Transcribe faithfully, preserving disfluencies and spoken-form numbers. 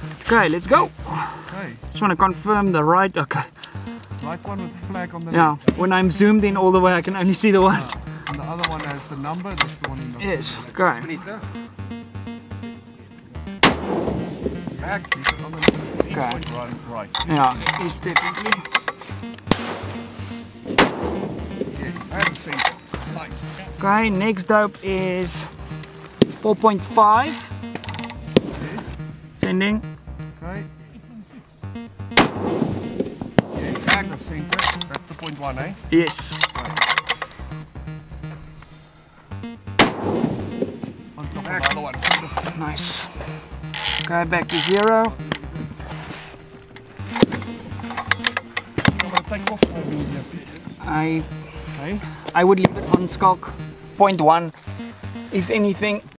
Okay, let's go. Okay. Just want to confirm the right. Okay. Like one with the flag on the Yeah. left. When I'm zoomed in all the way, I can only see the one. Yeah. And the other one has the number. That's the one in the Yes. Okay. back. He's on the three Okay. point run right. Yeah, it's definitely. Yes, and the center. Nice. Okay, next dope is four point five. Yes. Sending. Okay. Yes, and the center. That's the point one, eh? Yes. On top of the other one. Nice. Okay, back to zero. I'm gonna take off for me here. I Okay. I would leave it on skulk point one, if anything.